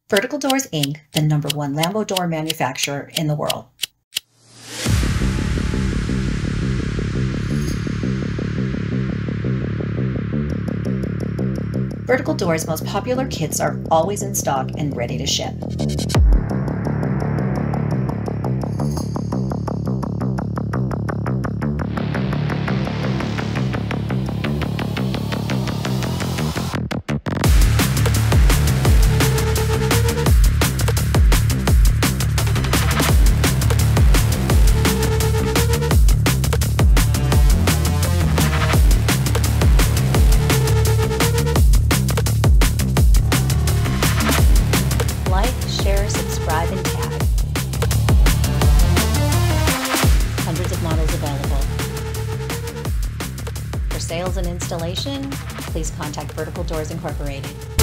Vertical Doors, Inc., the #1 Lambo door manufacturer in the world. Vertical Doors' most popular kits are always in stock and ready to ship. Like, share, subscribe, and tag. Hundreds of models available. For sales and installation, please contact Vertical Doors Incorporated.